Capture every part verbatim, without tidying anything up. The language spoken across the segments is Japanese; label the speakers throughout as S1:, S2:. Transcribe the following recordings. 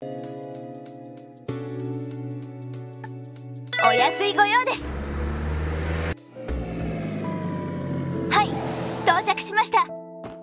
S1: お安いご用です。はい、到着しました。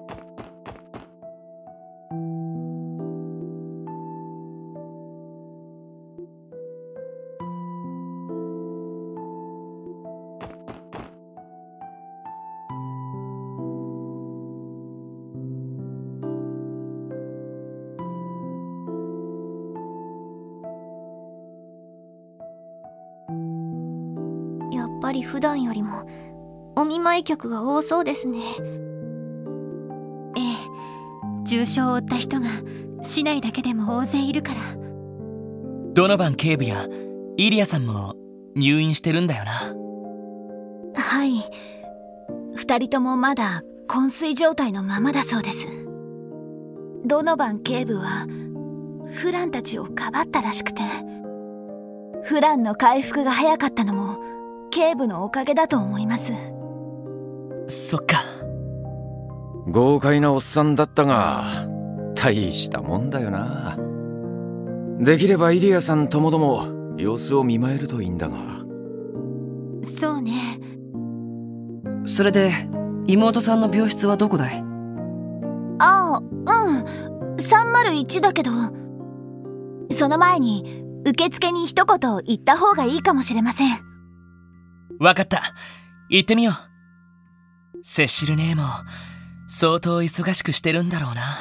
S1: やっぱり普段よりもお見舞い客が多そうですね。
S2: ええ、重傷を負った人が市内だけでも大勢いるから。
S3: ドノバン警部やイリアさんも入院してるんだよな。
S1: はい、二人ともまだ昏睡状態のままだそうです。ドノバン警部はフランたちをかばったらしくて、フランの回復が早かったのも警部のおかげだと思います。
S3: そっか。
S4: 豪快なおっさんだったが大したもんだよな。できればイリアさんともども様子を見舞えるといいんだが。
S2: そうね。
S5: それで妹さんの病室はどこだい？
S1: ああ、うん、さんまるいちだけど、その前に受付に一言言った方がいいかもしれません。
S3: わかった、行ってみよう。セシル姉も相当忙しくしてるんだろうな。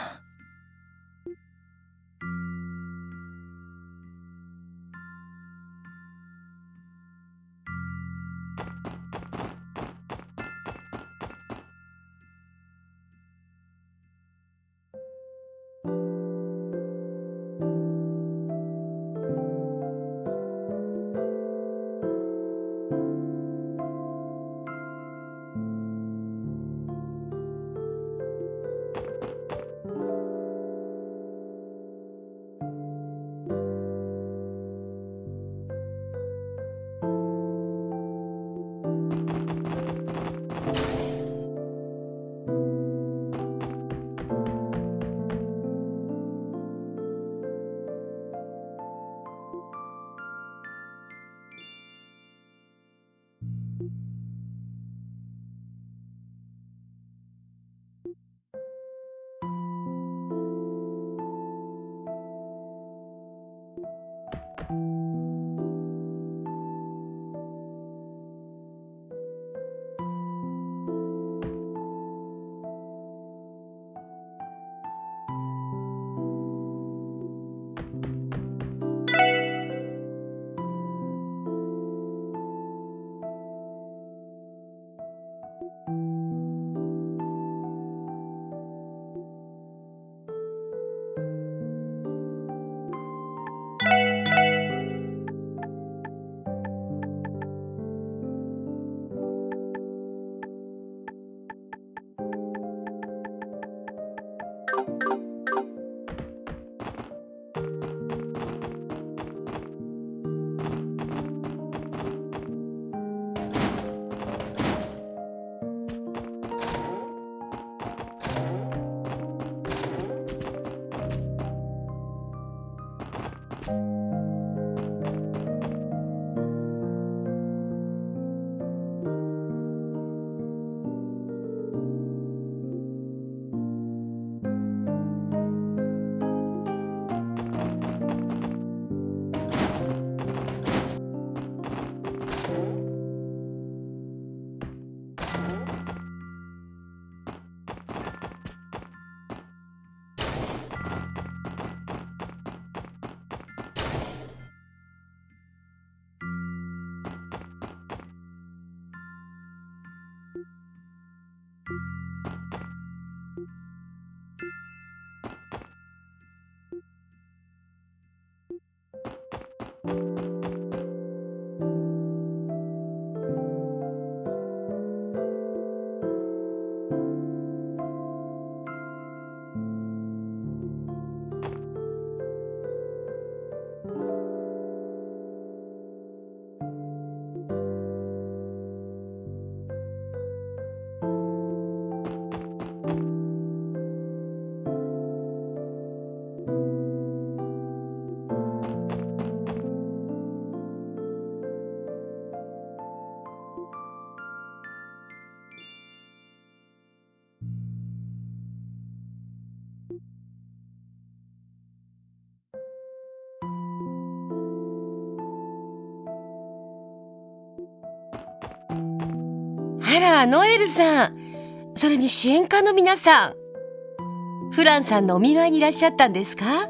S6: あら、ノエルさん。それに支援家の皆さん。フランさんのお見舞いにいらっしゃったんですか？
S1: はい。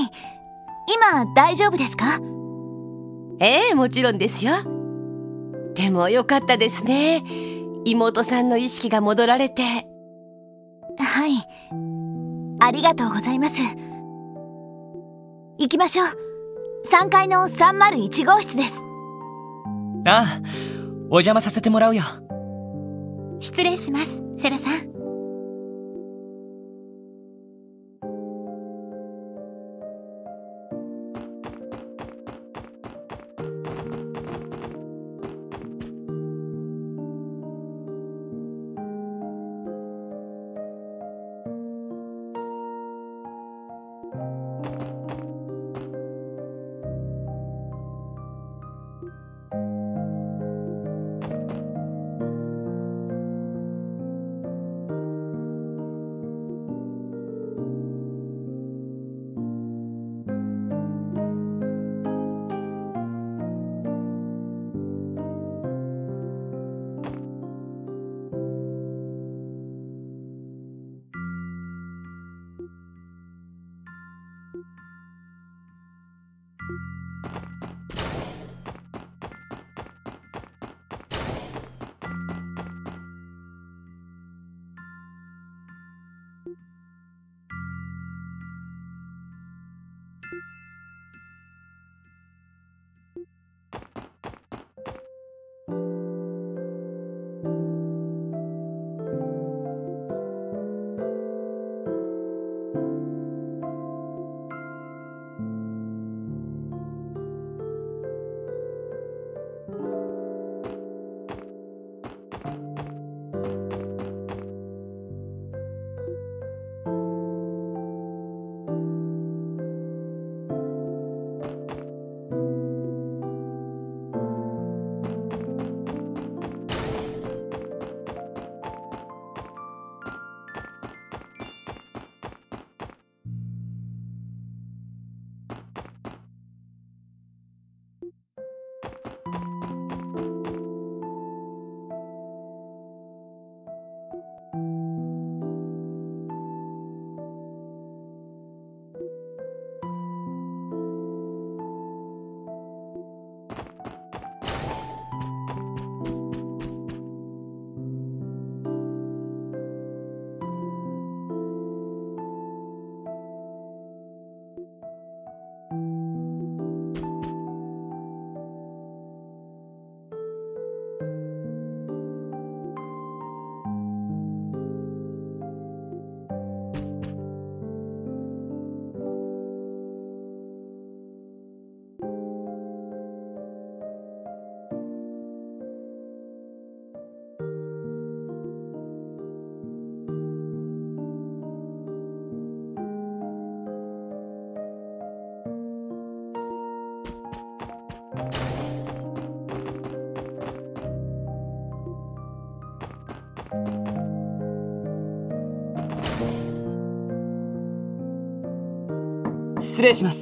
S1: 今大丈夫ですか？
S6: ええ、もちろんですよ。でもよかったですね。妹さんの意識が戻られて。
S1: はい。ありがとうございます。行きましょう。さんがいのさんまるいちごうしつです。
S3: ああ、お邪魔させてもらうよ。
S2: 失礼します、セラさん。
S5: 失礼します。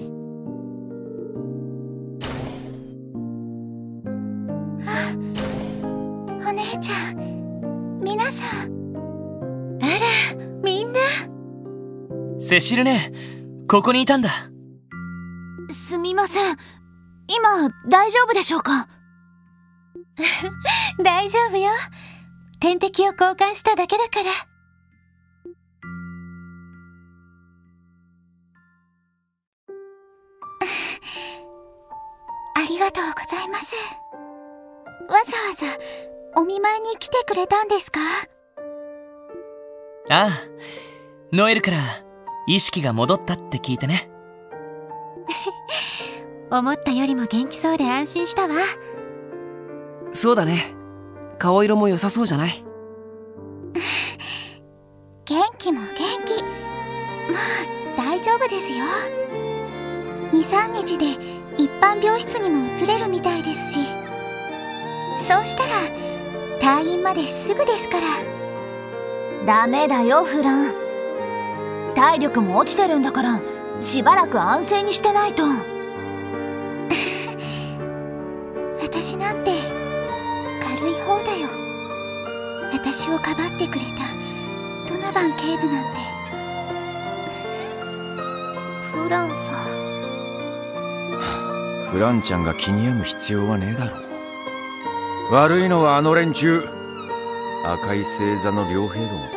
S1: お姉ちゃん、皆さん。あら、みんな。
S3: セシルね、ここにいたんだ。
S1: すみません。今、大丈夫でしょうか？
S2: 大丈夫よ。点滴を交換しただけだから。
S1: ありがとうございます。わざわざお見舞いに来てくれたんですか？
S3: ああ、ノエルから意識が戻ったって聞いてね。
S2: 思ったよりも元気そうで安心したわ。
S5: そうだね。顔色も良さそうじゃない？
S1: 元気も元気。もう大丈夫ですよ。にさんにちで一般病室にも移れるみたいですし、そうしたら退院まですぐですから。ダメだよフラン。体力も落ちてるんだから、しばらく安静にしてないと。私なんて軽い方だよ。
S7: 私をかばってくれたドノバン警部なんて。フランさん。
S4: フランちゃんが気に病む必要はねえだろう。悪いのはあの連中、赤い星座の両兵どもだ。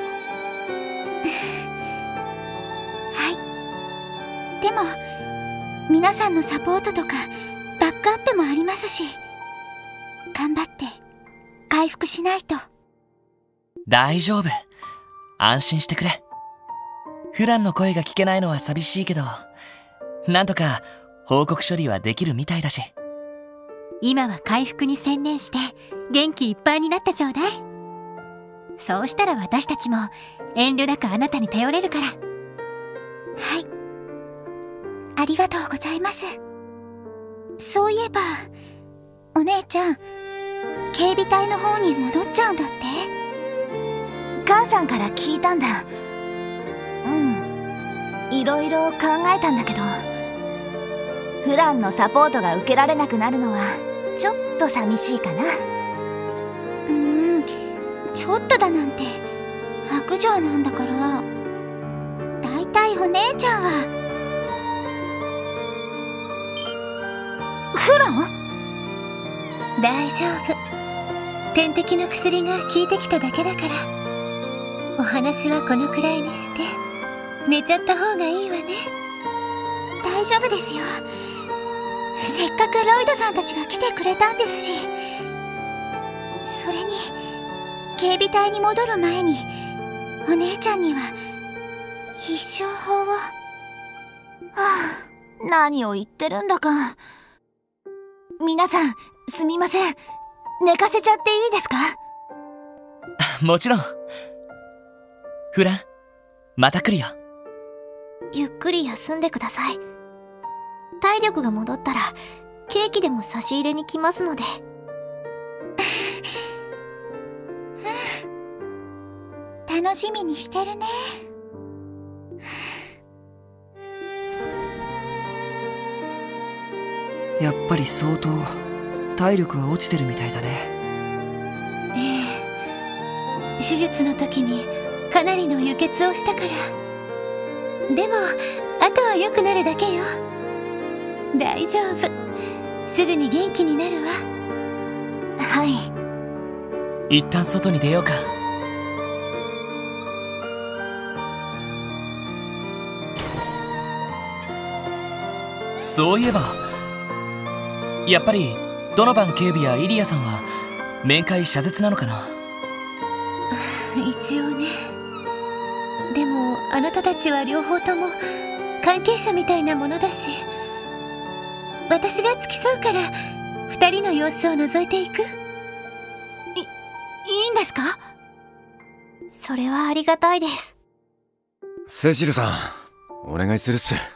S7: はい。でも皆さんのサポートとかバックアップもありますし、頑張って回復しないと。
S3: 大丈夫。安心してくれ。フランの声が聞けないのは寂しいけど、なんとか報告処理はできるみたいだし。
S2: 今は回復に専念して元気いっぱいになってちょうだい。そうしたら私たちも遠慮なくあなたに頼れるから。
S7: はい。ありがとうございます。そういえば、お姉ちゃん、警備隊の方に戻っちゃうんだって？
S1: 母さんから聞いたんだ。うん。いろいろ考えたんだけど、フランのサポートが受けられなくなるのはちょっと寂しいかな。
S7: うーん、ちょっとだなんて白状なんだから。だいたいお姉ちゃんは。
S1: フラン？
S7: 大丈夫。点滴の薬が効いてきただけだから。お話はこのくらいにして寝ちゃった方がいいわね。大丈夫ですよ。せっかくロイドさんたちが来てくれたんですし。それに警備隊に戻る前にお姉ちゃんには必勝法を。は
S1: あ、何を言ってるんだか。皆さんすみません。寝かせちゃっていいですか？
S3: もちろん。フラン、また来るよ。
S7: ゆっくり休んでください。体力が戻ったらケーキでも差し入れに来ますので。楽しみにしてるね。
S5: やっぱり相当体力が落ちてるみたいだね。
S7: ええ、手術の時にかなりの輸血をしたから。でもあとは良くなるだけよ。大丈夫。すぐに元気になるわ。
S1: はい。
S3: 一旦外に出ようか。そういえば、やっぱりドノバン警備やイリアさんは面会謝絶なのかな？
S7: 一応ね。でもあなたたちは両方とも関係者みたいなものだし、私が付き添うから二人の様子を覗いていく。い、いいんですか？それはありがたいです。
S4: セシルさん、お願いするっす。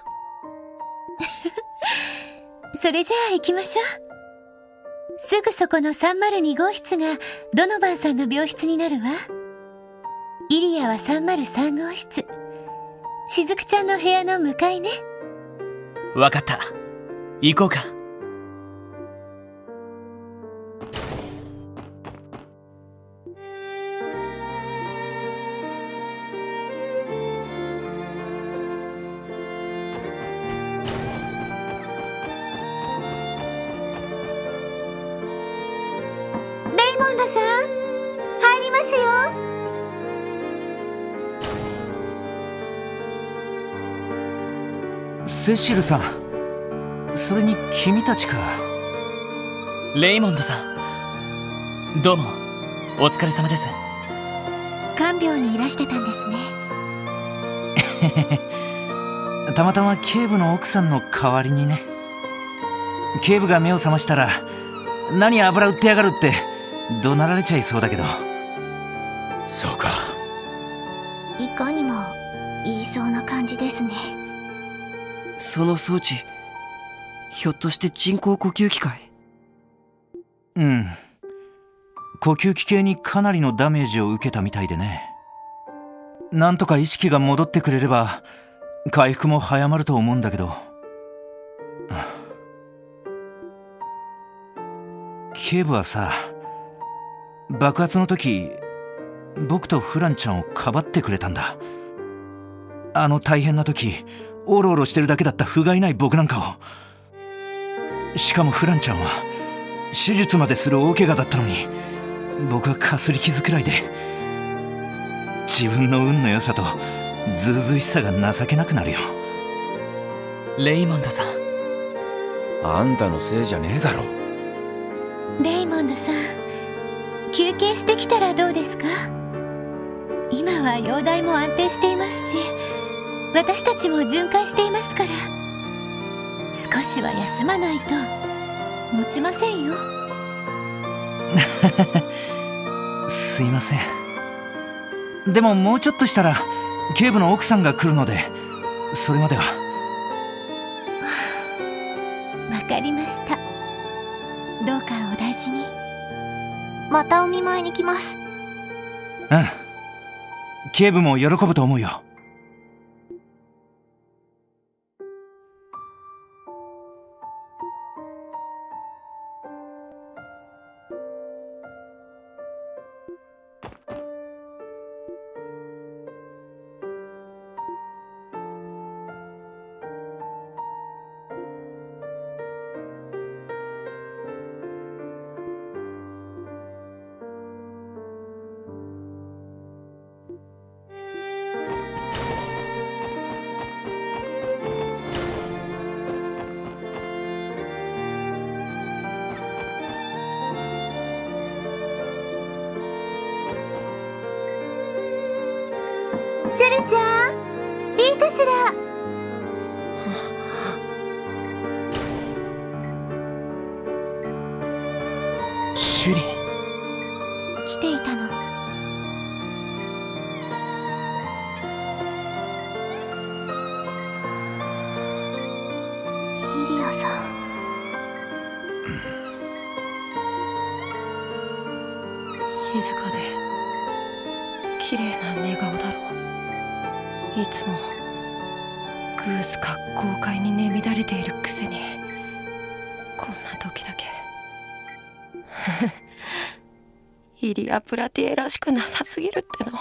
S7: それじゃあ行きましょう。すぐそこのさんまるに号室がドノバンさんの病室になるわ。イリアはさんまるさん号室。しずくちゃんの部屋の向かいね。
S3: わかった。行こうか。
S7: レイモンドさん、入りますよ。
S8: セシルさん、それに君たちか。
S3: レイモンドさん、どうもお疲れ様です。
S7: 看病にいらしてたんですね。
S8: たまたま警部の奥さんの代わりにね。警部が目を覚ましたら、何油売ってやがるって怒鳴られちゃいそうだけど。
S4: そうか。
S7: いかにも言いそうな感じですね。
S5: その装置、ひょっとして人工呼吸器かい？
S8: うん。呼吸器系にかなりのダメージを受けたみたいでね。なんとか意識が戻ってくれれば回復も早まると思うんだけど。警部はさ、爆発の時僕とフランちゃんをかばってくれたんだ。あの大変な時オロオロしてるだけだった不甲斐ない僕なんかを。しかもフランちゃんは手術までする大怪我だったのに、僕はかすり傷くらいで自分の運の良さとずうずうしさが情けなくなるよ。
S3: レイモンドさん、
S4: あんたのせいじゃねえだろ。
S7: レイモンドさん、休憩してきたらどうですか？今は容体も安定していますし、私たちも巡回していますから、少しは休まないと持ちませんよ。
S8: すいません。でももうちょっとしたら警部の奥さんが来るので、それまでは。
S7: わかりました。
S2: どうかお大事に。またお見舞いに来ます。
S8: うん、警部も喜ぶと思うよ。
S7: シュリちゃん、いいかしら？
S3: シュリ、
S2: 来ていたの。イリアさん。
S6: 静かで綺麗な寝顔だろう。いつもグースか豪快に寝乱れているくせに、こんな時だけイリア・プラティエらしくなさすぎるっての。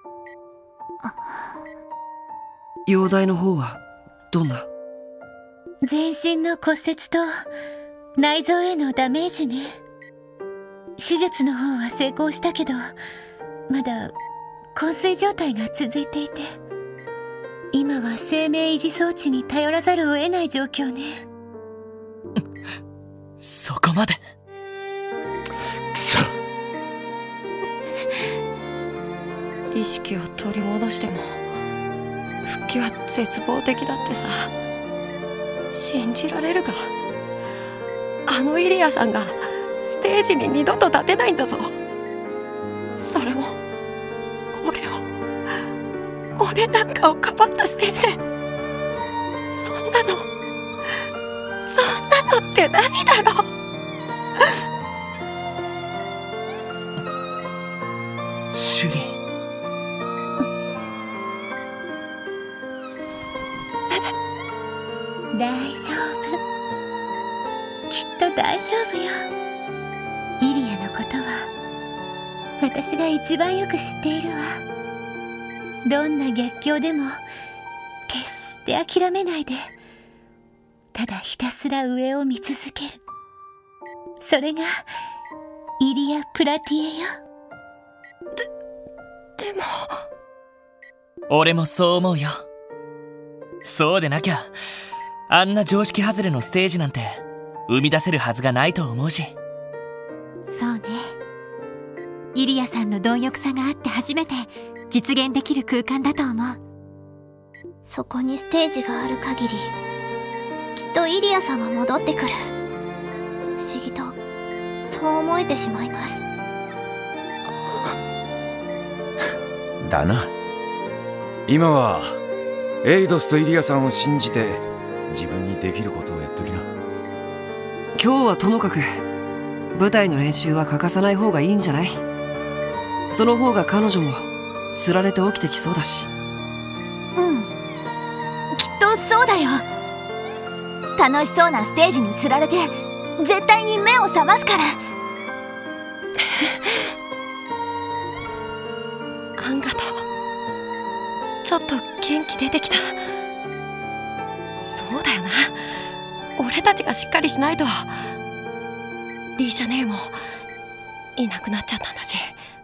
S5: 容体の方はどんな？
S7: 全身の骨折と内臓へのダメージね。手術の方は成功したけど、まだ昏睡状態が続いていて、今は生命維持装置に頼らざるを得ない状況ね。
S3: そこまで。
S4: くそ。
S6: 意識を取り戻しても復帰は絶望的だってさ。信じられるか？あのイリアさんがステージに二度と立てないんだぞ。それも俺を俺なんかをかばったせいで。そんなのそんなのってないだろ。
S3: シュリ、
S7: 大丈夫。きっと大丈夫よ。イリアのことは私が一番よく知っているわ。どんな逆境でも決して諦めないで、ただひたすら上を見続ける。それがイリア・プラティエよ。
S6: で、でも
S3: 俺もそう思うよ。そうでなきゃあんな常識外れのステージなんて生み出せるはずがないと思うし。
S2: そうね。イリアさんの貪欲さがあって初めて実現できる空間だと思う。
S9: そこにステージがある限り、きっとイリアさんは戻ってくる。不思議とそう思えてしまいます。
S4: だな。今はエイドスとイリアさんを信じて自分にできることをやっときな。
S5: 今日はともかく舞台の練習は欠かさない方がいいんじゃない？その方が彼女もつられて起きてきそうだし。
S1: うん、きっとそうだよ。楽しそうなステージにつられて絶対に目を覚ますから。
S6: ちょっと元気出てきた。そうだよな、俺たちがしっかりしないと。リーシャ姉もいなくなっちゃったんだし。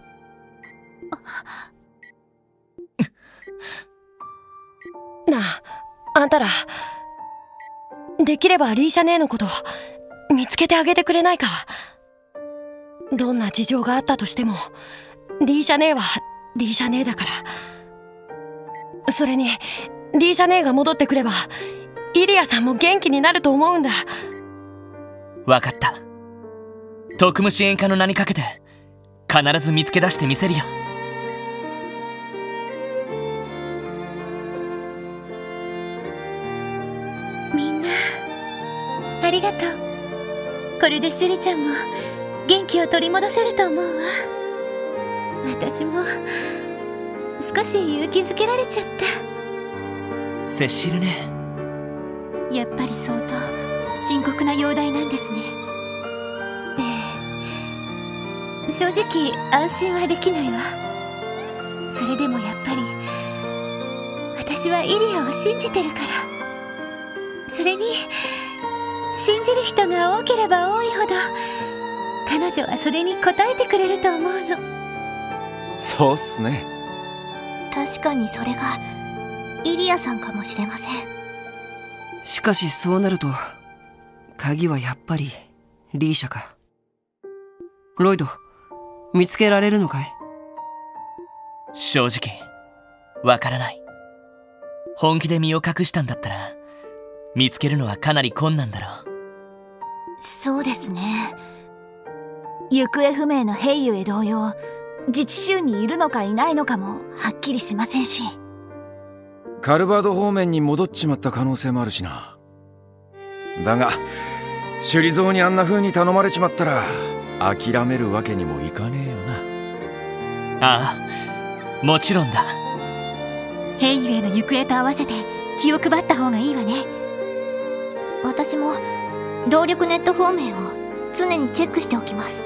S6: なあ、あんたらできればリーシャ姉のこと見つけてあげてくれないか。どんな事情があったとしてもリーシャ姉はリーシャ姉だから。それにリーシャ姉が戻ってくればイリアさんも元気になると思うんだ。
S3: わかった。特務支援課の名にかけて必ず見つけ出してみせるよ。
S7: みんなありがとう。これでシュリちゃんも元気を取り戻せると思うわ。私も少し勇気づけられちゃった。
S3: セシルね。
S2: やっぱり相当深刻な容体なんですね。
S7: ええ、正直安心はできないわ。それでもやっぱり私はイリアを信じてるから。それに信じる人が多ければ多いほど彼女はそれに応えてくれると思うの。
S4: そうっすね。
S9: 確かにそれがイリアさんかもしれません。
S5: しかしそうなると鍵はやっぱりリーシャか。ロイド、見つけられるのかい？
S3: 正直わからない。本気で身を隠したんだったら見つけるのはかなり困難だろう。
S1: そうですね。行方不明のヘイユへ同様、自治州にいるのかいないのかもはっきりしませんし。
S4: カルバード方面に戻っちまった可能性もあるしな。だが首里蔵にあんな風に頼まれちまったら諦めるわけにもいかねえよな。
S3: ああ、もちろんだ。
S2: ヘイユへの行方と合わせて気を配った方がいいわね。
S9: 私も動力ネット方面を常にチェックしておきます。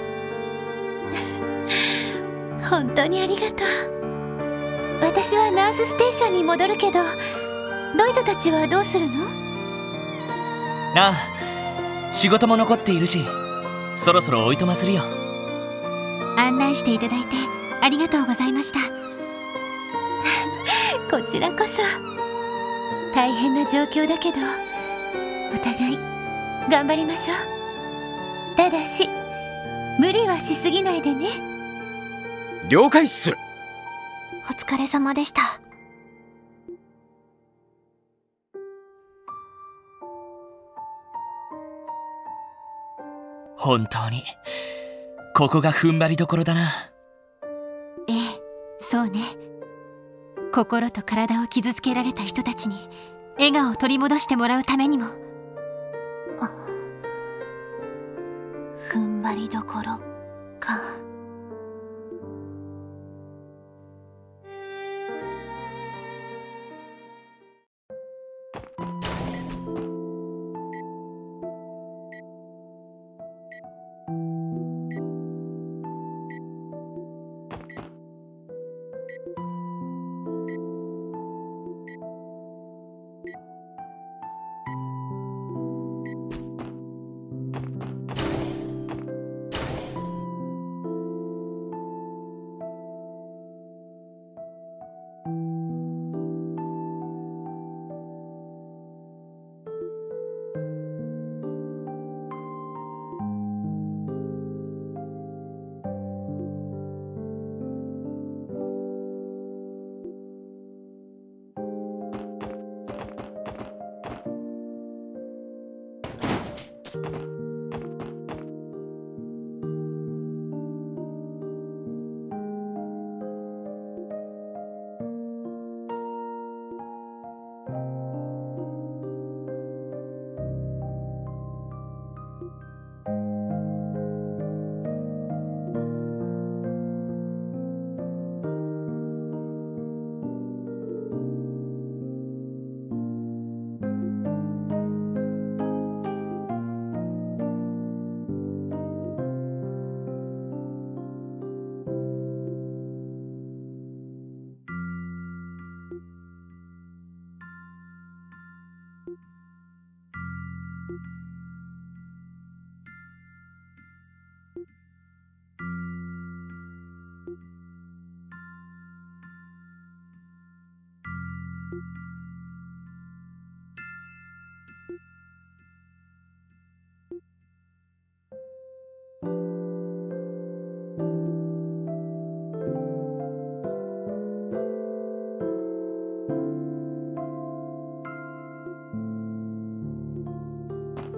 S7: 本当にありがとう。私はナースステーションに戻るけど、ロイドたちはどうするの？
S3: ああ、仕事も残っているし、そろそろおいとまするよ。
S2: 案内していただいてありがとうございました。
S7: こちらこそ。大変な状況だけどお互い頑張りましょう。ただし無理はしすぎないでね。
S4: 了解っす。
S9: お疲れ様でした。
S3: 本当にここが踏ん張りどころだな。
S2: ええ、そうね。心と体を傷つけられた人たちに笑顔を取り戻してもらうためにも。
S1: 踏ん張りどころか。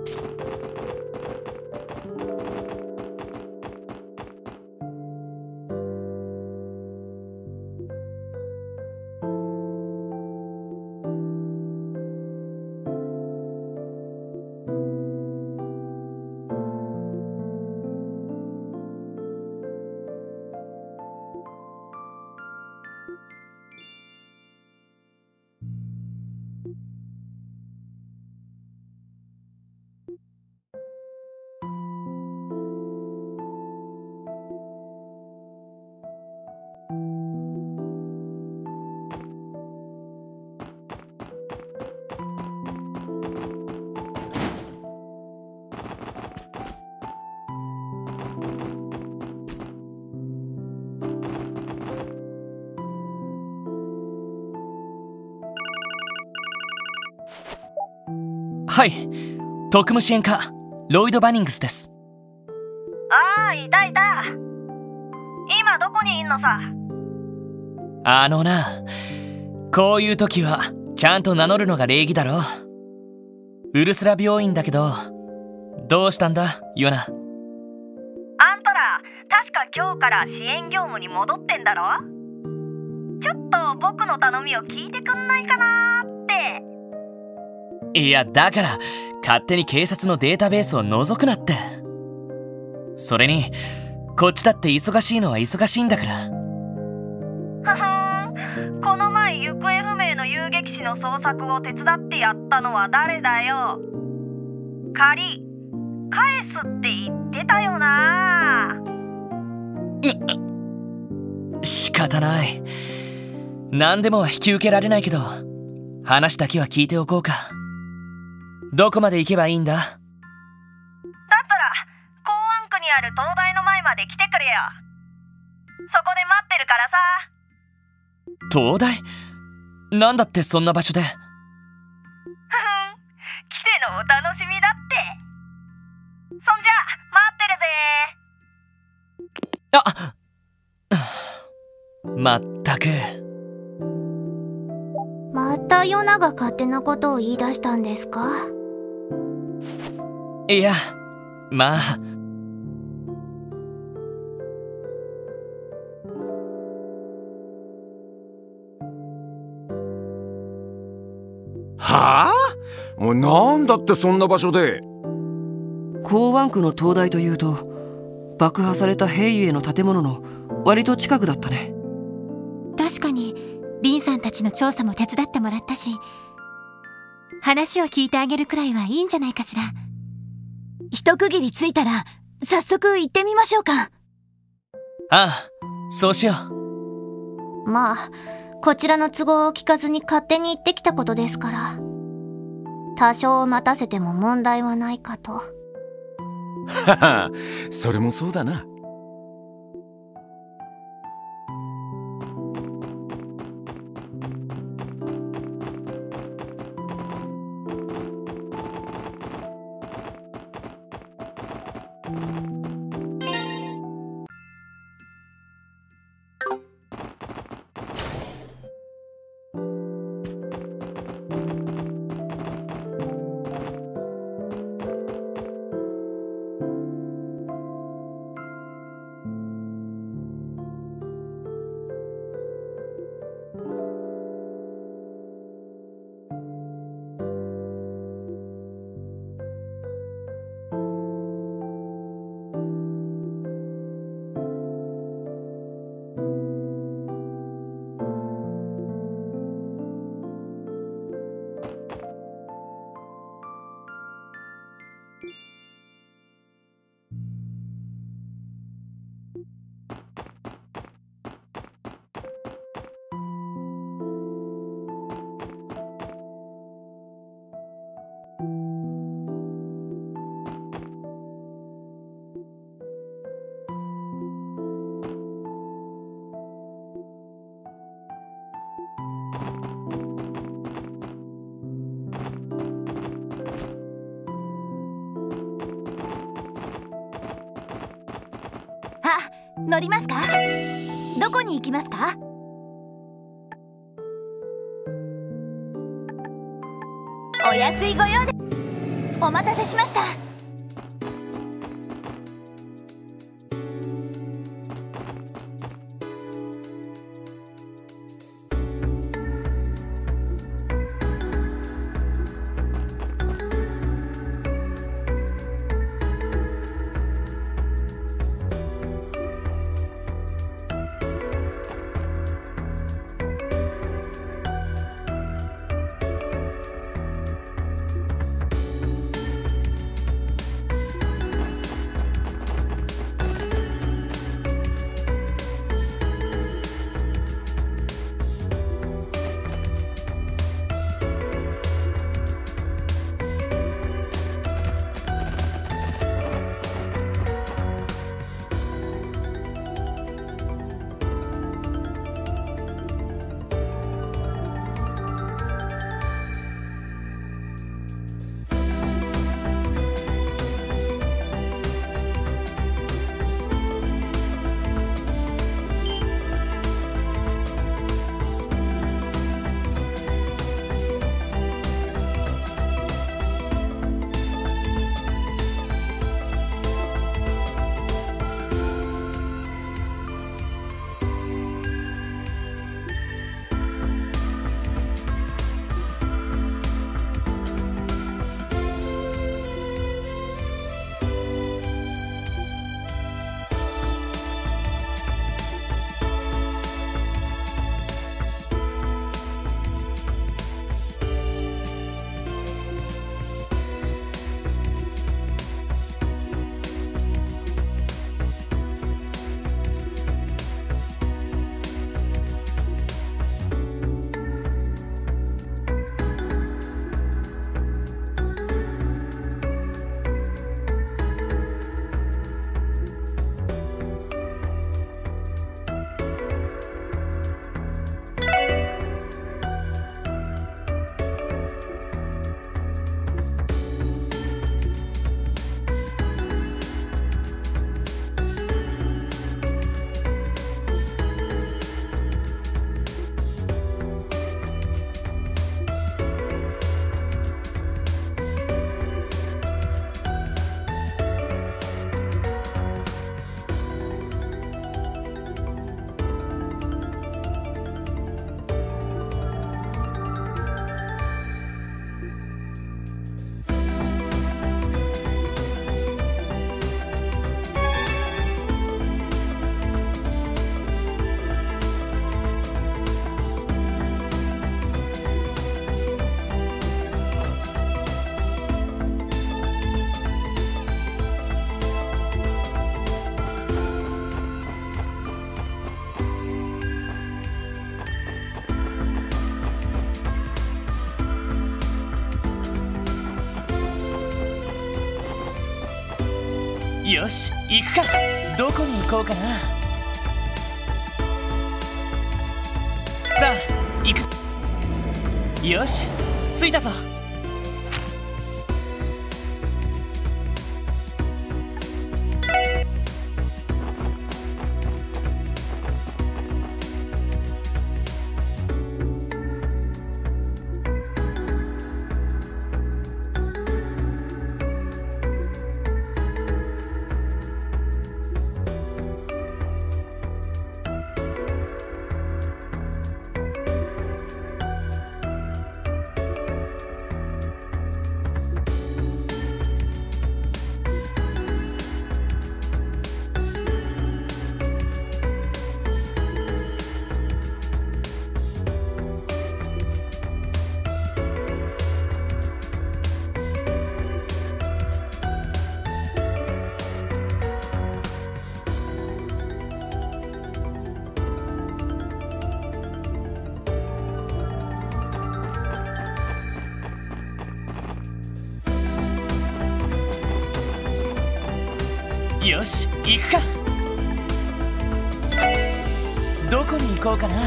S3: はい、特務支援課ロイド・バニングスです。
S10: ああ、いたいた。今どこにいんのさ。
S3: あのな、こういう時はちゃんと名乗るのが礼儀だろ。ウルスラ病院だけど、どうしたんだヨナ。
S10: あんたら確か今日から支援業務に戻ってんだろ。ちょっと僕の頼みを聞いてくんないかなーって。
S3: いや、だから勝手に警察のデータベースを覗くなって。それにこっちだって忙しいのは忙しいんだから。
S10: ふふん、この前行方不明の遊撃士の捜索を手伝ってやったのは誰だよ。借り返すって言ってたよな。
S3: 仕方ない。何でもは引き受けられないけど、話だけは聞いておこうか。どこまで行けばいいんだ？
S10: だったら港湾区にある東大の前まで来てくれよ。そこで待ってるからさ。
S3: 東大？なんだってそんな場所で。
S10: ふふん、来てのお楽しみだって。そんじゃ待ってるぜ。
S3: あまったく。
S9: またヨナが勝手なことを言い出したんですか？
S3: いや、まあ。
S4: はあ？もうなんだってそんな場所で。
S5: 港湾区の東大というと、爆破された平家の建物の割と近くだったね。
S2: 確かにリンさんたちの調査も手伝ってもらったし、話を聞いてあげるくらいはいいんじゃないかしら。
S1: 一区切りついたら早速行ってみましょうか。
S3: ああ、そうしよ
S9: う。まあこちらの都合を聞かずに勝手に行ってきたことですから、多少待たせても問題はないかと。
S4: はは、それもそうだな。
S1: 乗りますか？どこに行きますか？お安いご用で。 お待たせしました。
S3: よし、行くか。どこに行こうかな。さあ行くぞ。よし、着いたぞ。よし、行くか。どこに行こうかな。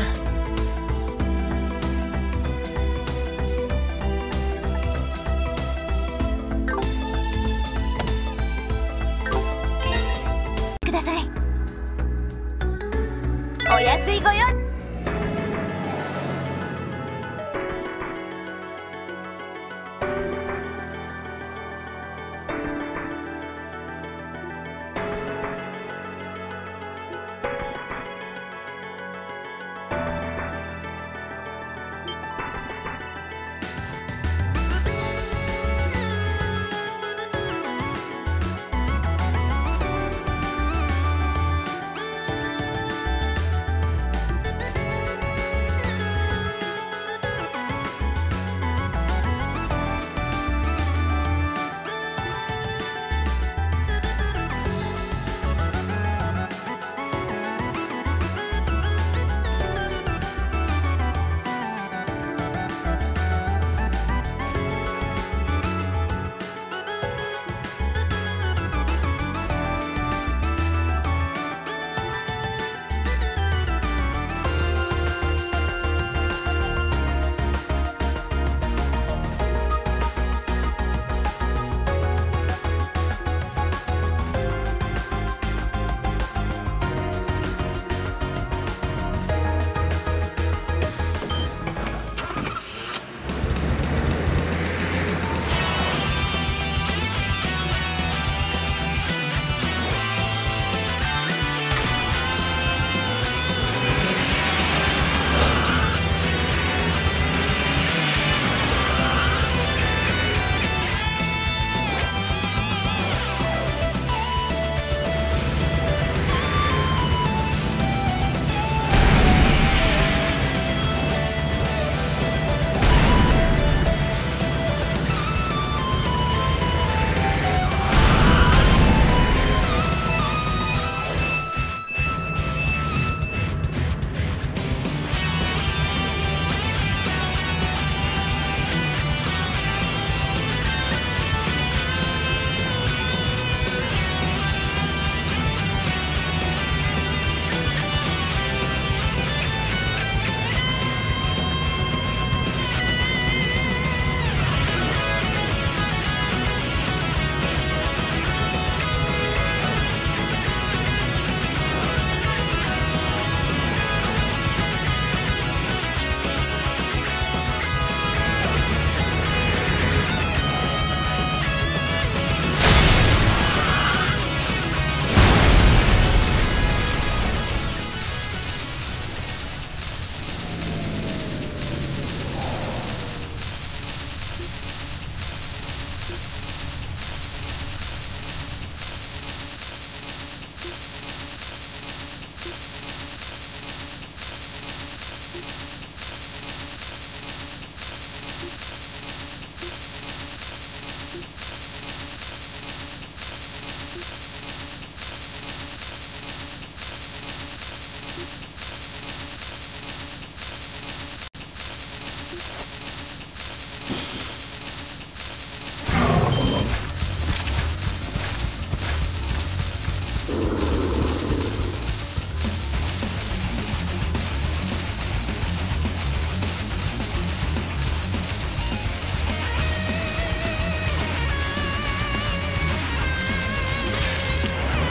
S1: ください。お安いご用。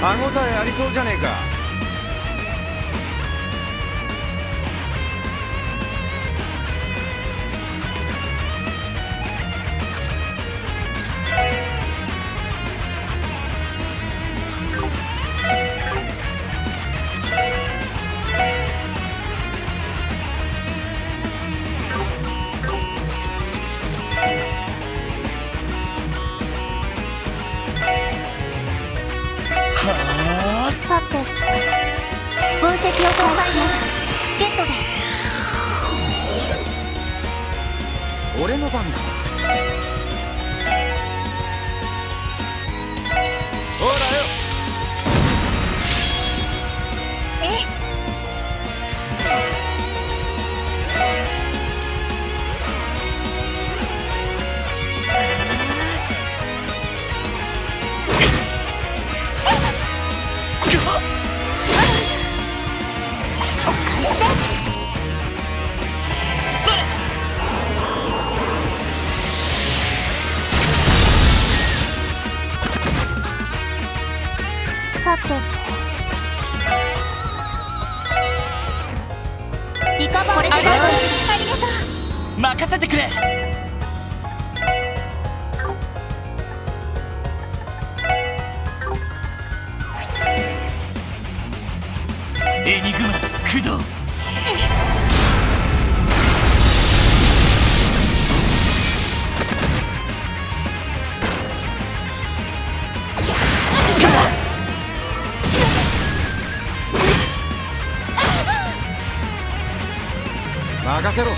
S4: 歯ごたえありそうじゃねえか。
S9: さて、分析を紹介します。ゲットです。
S4: 俺の番だ。ほらよ。
S9: えさて、リカバー。これで最後です。ありがとう。
S3: 任せてくれ。エニグマ駆動。
S4: 任せろ。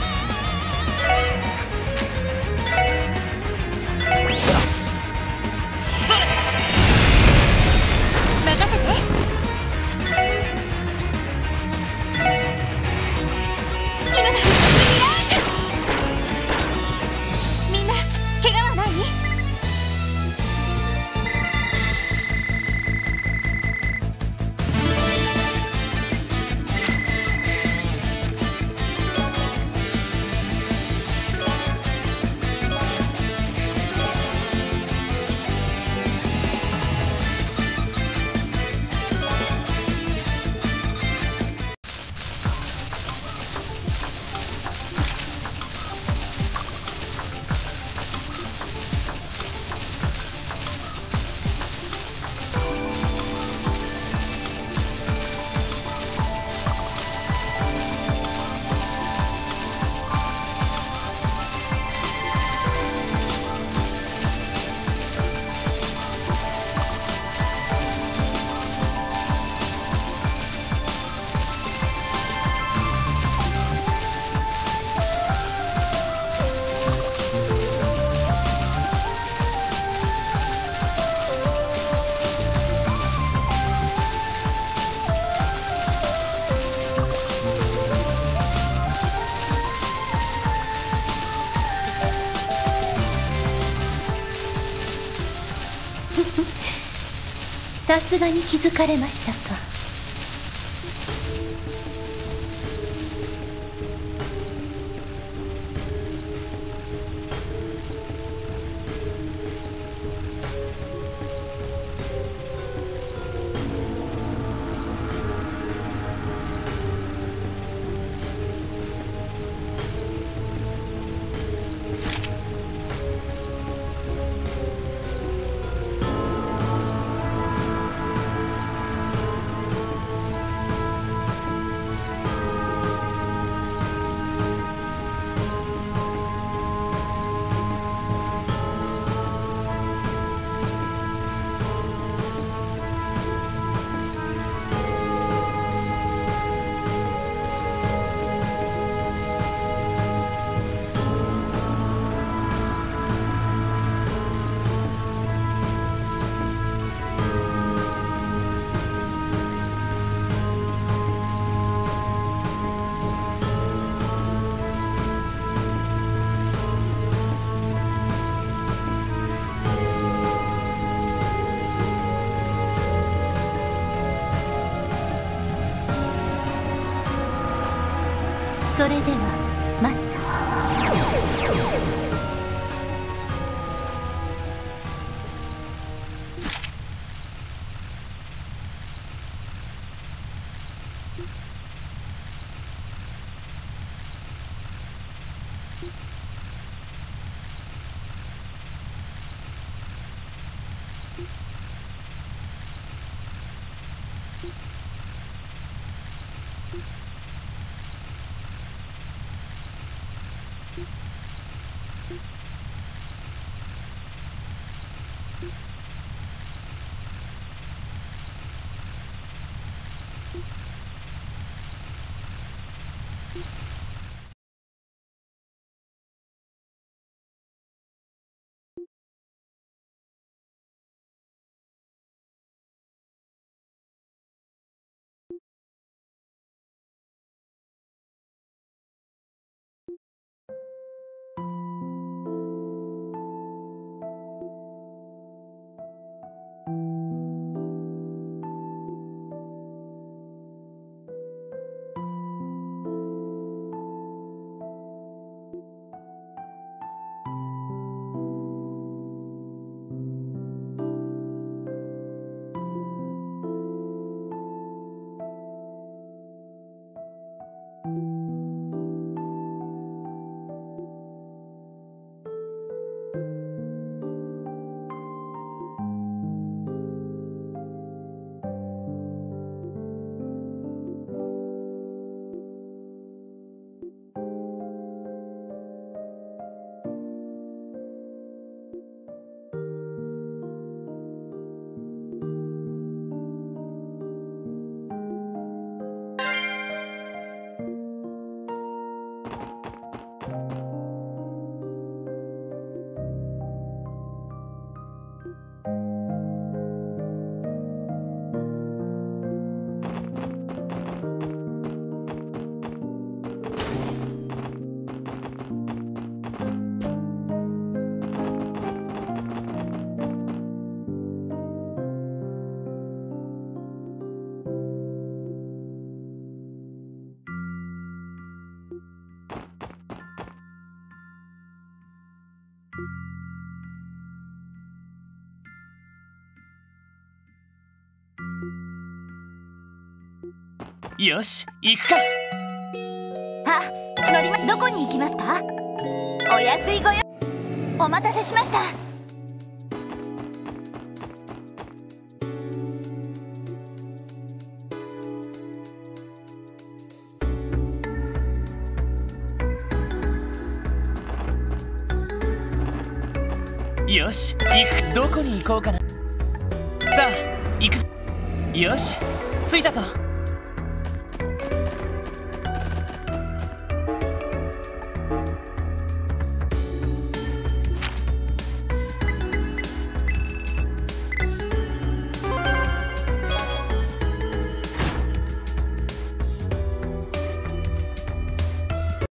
S7: さすがに気づかれましたか。それではまた。
S3: よし、行くか。
S1: あ、乗りま、どこに行きますか？お安いごよ。お待たせしました。
S3: よし、行く。どこに行こうかな。さあ、行くぞ。よし、着いたぞ。